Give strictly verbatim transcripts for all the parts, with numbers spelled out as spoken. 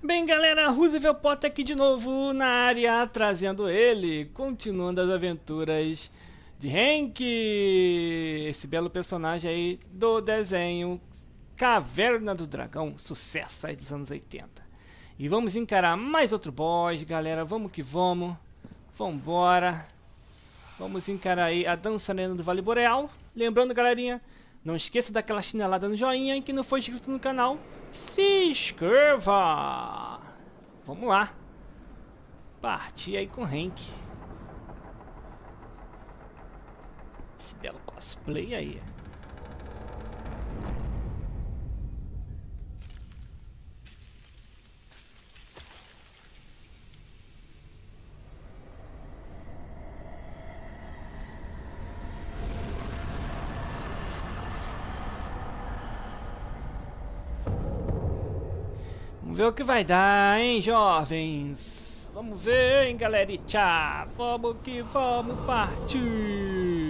Bem, galera, Roosevelt Potter aqui de novo na área, trazendo ele, continuando as aventuras de Hank, esse belo personagem aí do desenho Caverna do Dragão, sucesso aí dos anos oitenta. E vamos encarar mais outro boss, galera, vamos que vamos, vambora. Vamos encarar aí a dançarina do Vale Boreal. Lembrando, galerinha, não esqueça daquela chinelada no joinha e que não for inscrito no canal, se inscreva! Vamos lá! Partir aí com o Hank. Esse belo cosplay aí. Vamos ver o que vai dar, hein, jovens? Vamos ver, hein, galerinha? Vamos que vamos partir!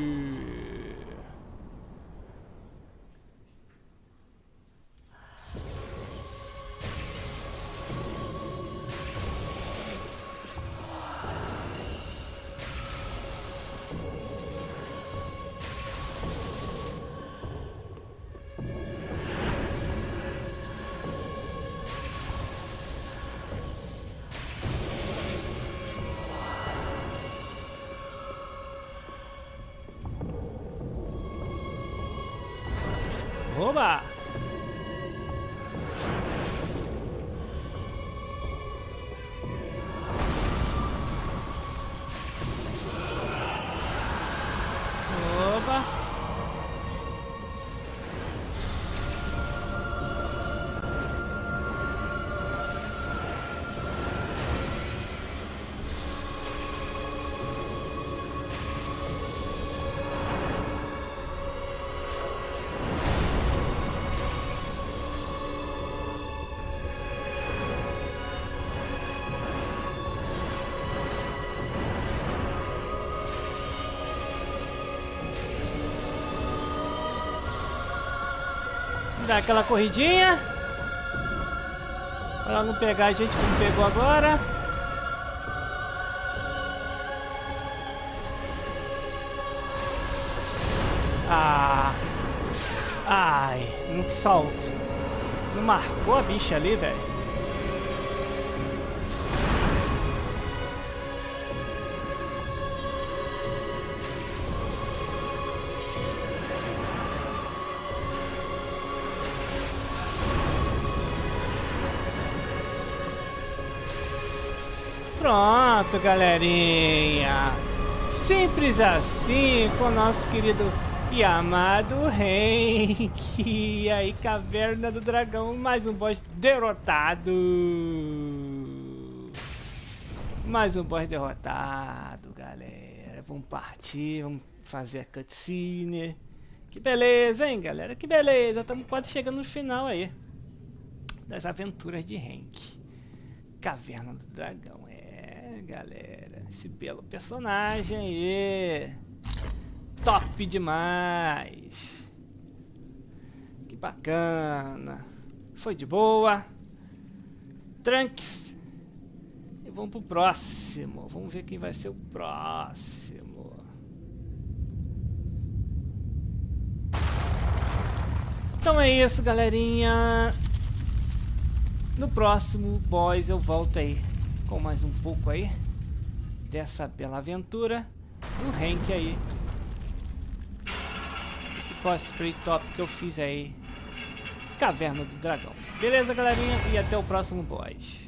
Oba! Oba! Dar aquela corridinha para não pegar a gente como pegou agora. Ah, ai, não salvo, não marcou a bicha ali, velho. Pronto, galerinha, simples assim com o nosso querido e amado Hank. E aí, Caverna do Dragão, mais um boss derrotado. Mais um boss derrotado, galera. Vamos partir, vamos fazer a cutscene. Que beleza, hein, galera, que beleza. Estamos quase chegando no final aí das aventuras de Hank. Caverna do Dragão, é, galera, esse belo personagem aí, top demais, que bacana, foi de boa, Trunks, e vamos pro próximo, vamos ver quem vai ser o próximo. Então é isso, galerinha. No próximo boss eu volto aí com mais um pouco aí dessa bela aventura do Hank aí. Esse cosplay top que eu fiz aí, Caverna do Dragão. Beleza, galerinha? E até o próximo boss.